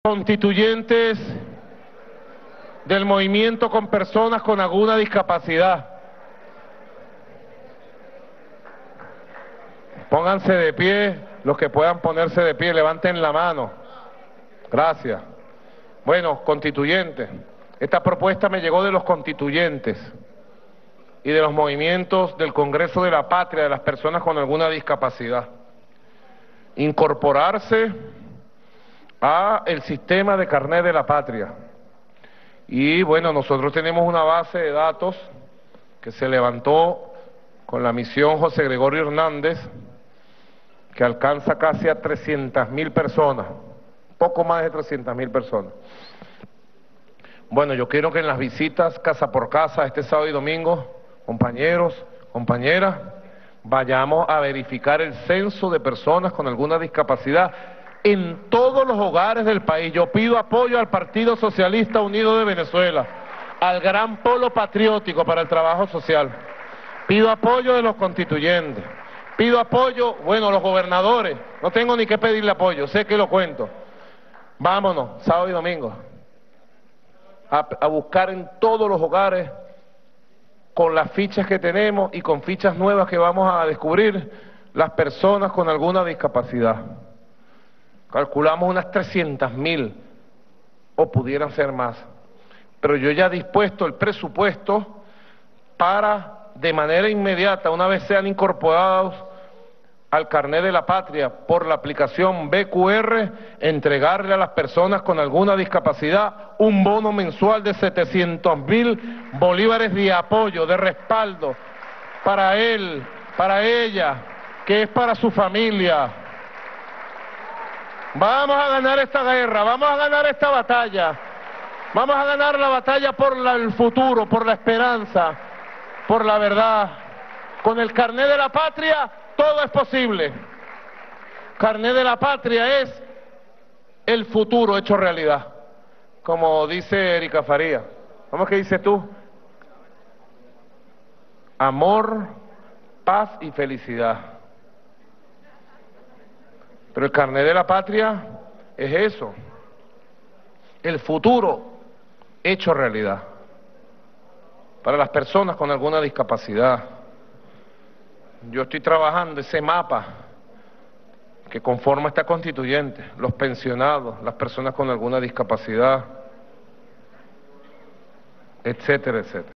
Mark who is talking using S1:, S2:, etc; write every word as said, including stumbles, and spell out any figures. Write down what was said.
S1: Constituyentes del movimiento con personas con alguna discapacidad. Pónganse de pie, los que puedan ponerse de pie, levanten la mano. Gracias. Bueno, constituyentes, esta propuesta me llegó de los constituyentes y de los movimientos del Congreso de la Patria de las personas con alguna discapacidad. Incorporarse a el sistema de carnet de la patria. Y bueno, nosotros tenemos una base de datos que se levantó con la misión José Gregorio Hernández, que alcanza casi a trescientas mil personas, poco más de trescientas mil personas. Bueno, yo quiero que en las visitas casa por casa, este sábado y domingo, compañeros, compañeras, vayamos a verificar el censo de personas con alguna discapacidad en todos los hogares del país. Yo pido apoyo al Partido Socialista Unido de Venezuela, al gran polo patriótico para el trabajo social. Pido apoyo de los constituyentes. Pido apoyo, bueno, los gobernadores. No tengo ni que pedirle apoyo, sé que lo cuento. Vámonos, sábado y domingo, a, a buscar en todos los hogares, con las fichas que tenemos y con fichas nuevas que vamos a descubrir, las personas con alguna discapacidad. Calculamos unas trescientas mil, o pudieran ser más. Pero yo ya he dispuesto el presupuesto para, de manera inmediata, una vez sean incorporados al carnet de la patria por la aplicación B Q R, entregarle a las personas con alguna discapacidad un bono mensual de setecientos mil bolívares de apoyo, de respaldo, para él, para ella, que es para su familia. Vamos a ganar esta guerra, vamos a ganar esta batalla, vamos a ganar la batalla por la, el futuro, por la esperanza, por la verdad. Con el carnet de la patria todo es posible. Carnet de la patria es el futuro hecho realidad, como dice Erika Faría. ¿Cómo es que dices tú? Amor, paz y felicidad. Pero el carnet de la patria es eso, el futuro hecho realidad, para las personas con alguna discapacidad. Yo estoy trabajando ese mapa que conforma esta constituyente, los pensionados, las personas con alguna discapacidad, etcétera, etcétera.